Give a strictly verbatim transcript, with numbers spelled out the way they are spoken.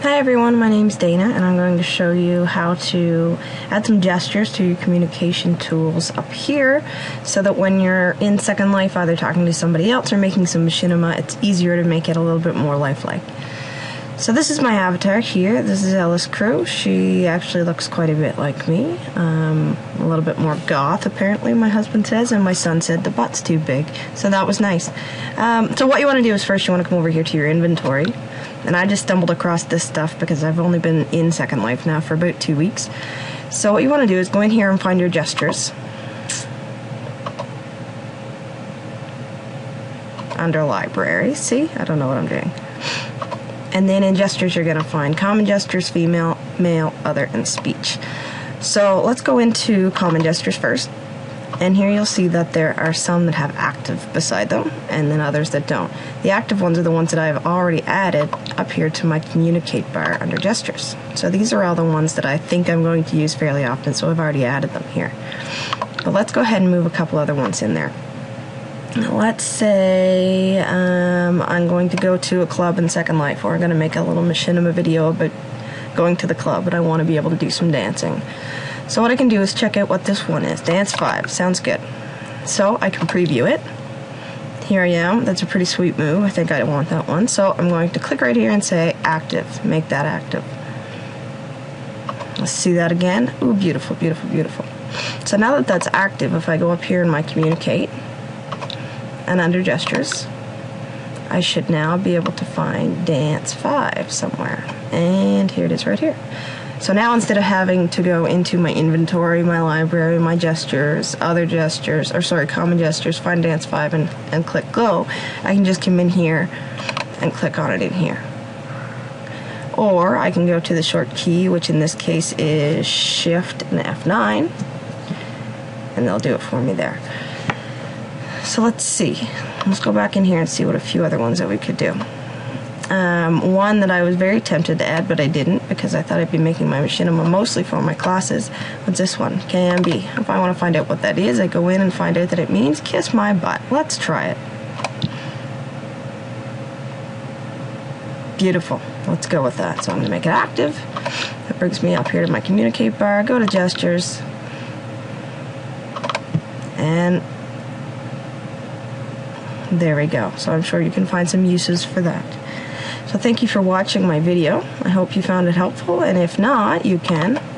Hi everyone, my name's Dana and I'm going to show you how to add some gestures to your communication tools up here so that when you're in Second Life either talking to somebody else or making some machinima, it's easier to make it a little bit more lifelike. So this is my avatar here. This is Ellis Crew. She actually looks quite a bit like me. Um, a little bit more goth, apparently, my husband says, and my son said the butt's too big. So that was nice. Um, so what you want to do is first you want to come over here to your inventory. And I just stumbled across this stuff because I've only been in Second Life now for about two weeks. So what you want to do is go in here and find your gestures. Under library, see? I don't know what I'm doing. And then in gestures you're going to find common gestures, female, male, other, and speech. So let's go into common gestures first. And here you'll see that there are some that have active beside them, and then others that don't. The active ones are the ones that I've already added up here to my communicate bar under gestures. So these are all the ones that I think I'm going to use fairly often, so I've already added them here. But let's go ahead and move a couple other ones in there. Let's say um, I'm going to go to a club in Second Life, or I'm going to make a little machinima video about going to the club, but I want to be able to do some dancing. So what I can do is check out what this one is. Dance five. Sounds good. So I can preview it. Here I am. That's a pretty sweet move. I think I want that one. So I'm going to click right here and say active. Make that active. Let's see that again. Ooh, beautiful, beautiful, beautiful. So now that that's active, if I go up here in my communicate and under gestures, I should now be able to find dance five somewhere. And here it is right here. So now instead of having to go into my inventory, my library, my gestures, other gestures, or sorry, common gestures, find dance five and, and click go, I can just come in here and click on it in here. Or I can go to the short key, which in this case is shift and F nine, and they'll do it for me there. So let's see. Let's go back in here and see what a few other ones that we could do. Um, one that I was very tempted to add, but I didn't because I thought I'd be making my machinima mostly for my classes. What's this one? K M B. If I want to find out what that is, I go in and find out that it means kiss my butt. Let's try it. Beautiful. Let's go with that. So I'm going to make it active. That brings me up here to my communicate bar. Go to gestures. And there we go. So I'm sure you can find some uses for that. So thank you for watching my video. I hope you found it helpful, and if not, you can